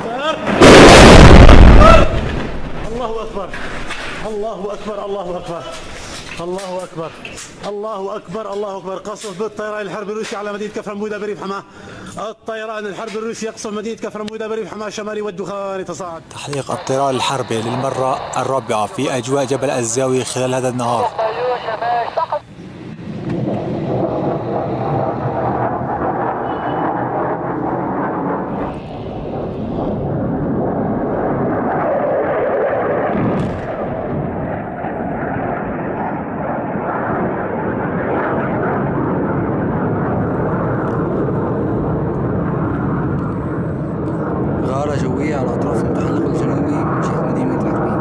الله أكبر الله أكبر الله أكبر الله أكبر الله أكبر الله أكبر. قصف بالطيران الحربي الروسي على مدينة كفر مودة بريف حماة. الطيران الحربي الروسي يقصف مدينة كفر مودة بريف حماة الشمالي والدخان يتصاعد. تحليق الطيران الحربي للمرة الرابعة في أجواء جبل الزاوية خلال هذا النهار. غارة جوية على أطراف المتحلق الجنوبي من جهة مدينة عربين.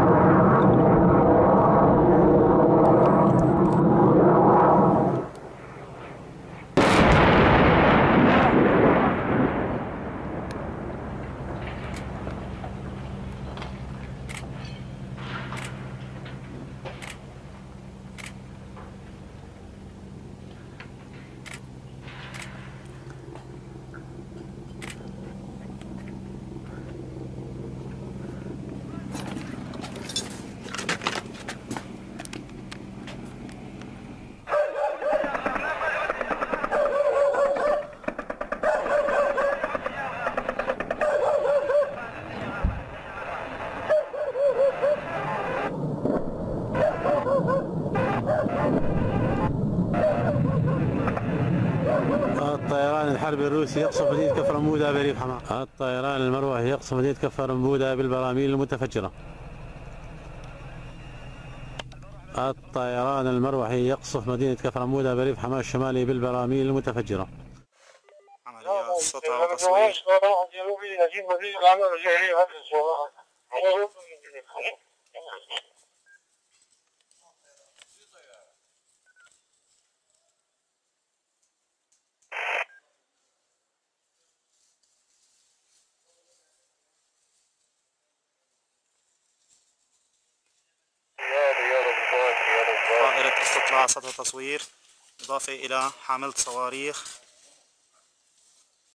الطيران الحربي الروسي يقصف مدينة كفر مودة بريف حماة. الطيران المروحي يقصف مدينة كفر مودة بالبراميل المتفجرة. الطيران المروحي يقصف مدينة كفر مودة بريف حماة الشمالي بالبراميل المتفجرة. عمليات سطع وتصوير. طائرة استطلاع سطح تصوير إضافة إلى حاملة صواريخ